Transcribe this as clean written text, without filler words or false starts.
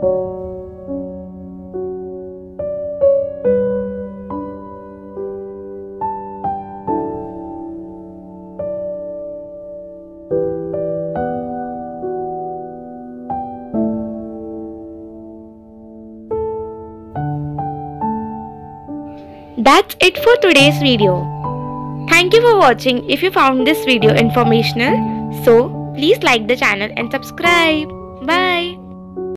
That's it for today's video. Thank you for watching. If you found this video informational, so please like the channel and subscribe. Bye.